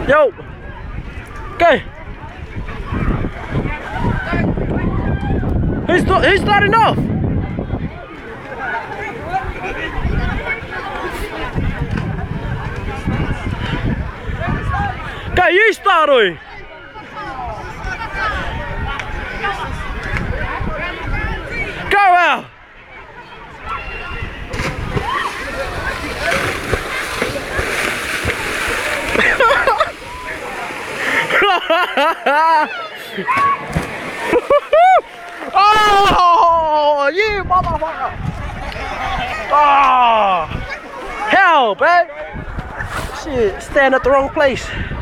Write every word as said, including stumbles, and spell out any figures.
Yo. Okay. Who's, who's starting off? Okay, you start, oi. Go out. Oh, you motherfucker! Oh, help, eh? Shit, stand at the wrong place.